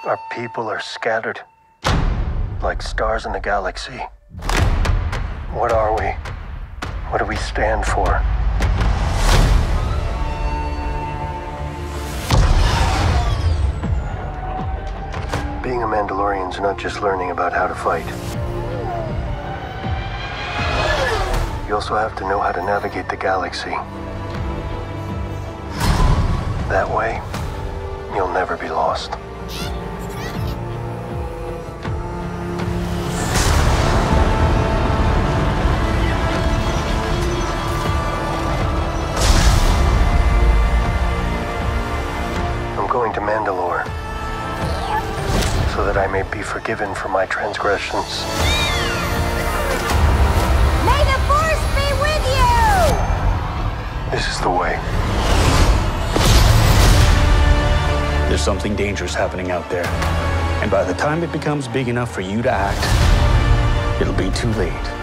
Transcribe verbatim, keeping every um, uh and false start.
Our people are scattered, like stars in the galaxy. What are we? What do we stand for? Being a Mandalorian's not just learning about how to fight. You also have to know how to navigate the galaxy. That way, you'll never be lost. I'm going to Mandalore, so that I may be forgiven for my transgressions. May the Force be with you! This is the way. There's something dangerous happening out there. And by the time it becomes big enough for you to act, it'll be too late.